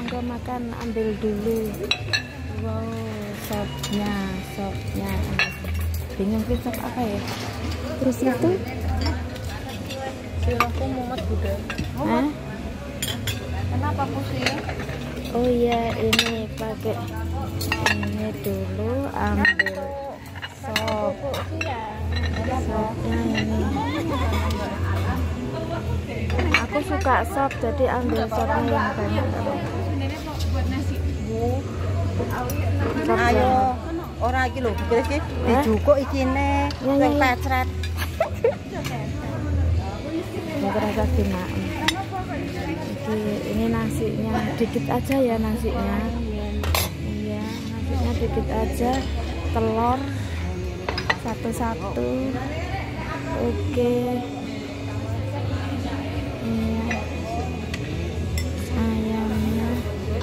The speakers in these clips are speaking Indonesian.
gak makan, ambil dulu. Wow, sopnya bingung sop apa ya. Terus itu silahku mumet juga. Hah? Kenapa pusing? Oh iya, ini pakai ini dulu, ambil sop. Sopnya ini. Aku suka sop, jadi ambil sopnya yang banyak. Ayo, orang iki lho, pikir iki dijukuk ikine, sing pecret. Nggak terasa gimana. Ini nasinya dikit aja ya nasinya. Iya, nasinya dikit aja. Telur satu-satu. Oke. Iya. Ayamnya.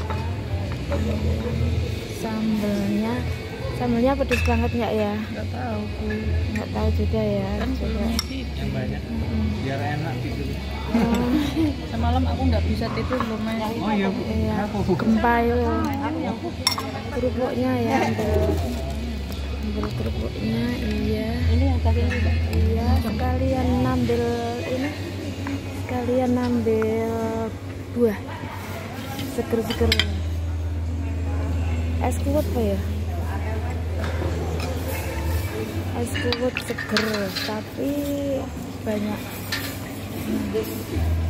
Sambelnya pedes banget nggak ya? Enggak tahu. Nggak tahu juga ya. Coba. Yang banyak biar enak gitu. Semalam aku nggak bisa tidur loh, Mas. Oh iya, Iya, aku buka. gempa itu. Kerupuknya ya, ambil kerupuknya. Iya. Ini yang tadi juga. Iya, sekalian ngambil ini, sekalian ngambil buah seger-seger. Es kuwut apa ya? Es kuwut seger, tapi banyak.